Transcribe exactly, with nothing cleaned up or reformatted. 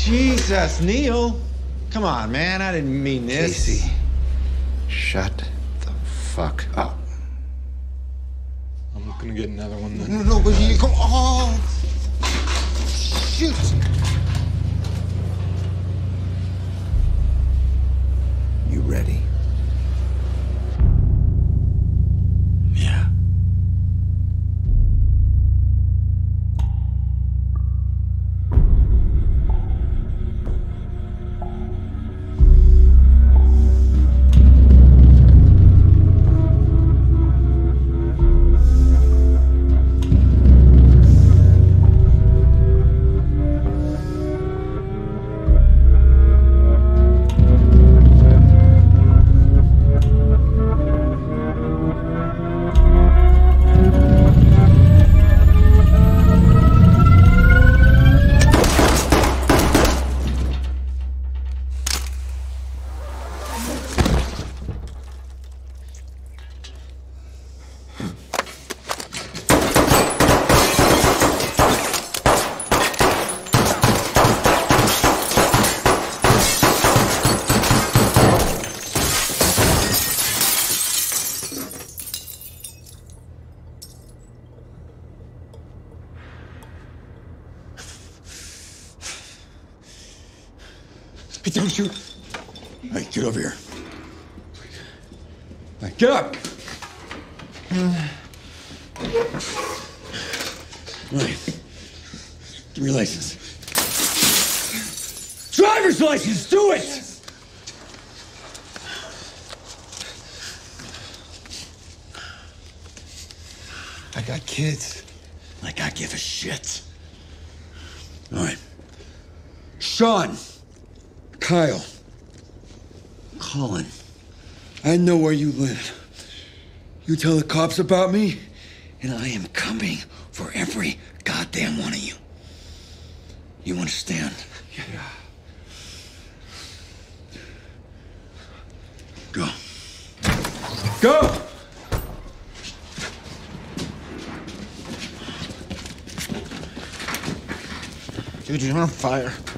Jesus, Neil. Come on, man. I didn't mean this. Casey, shut the fuck up. I'm gonna get another one then. No, no, but you come on. Shoot. You ready? Yeah. Hey, don't shoot. Hey, get over here. Hey, get up. All right. Give me your license. Driver's license, do it! I got kids. Like I give a shit. All right. Sean. Kyle. Colin. I know where you live. You tell the cops about me, and I am coming for every goddamn one of you. You understand? Yeah. Go. Go! Dude, you're on fire.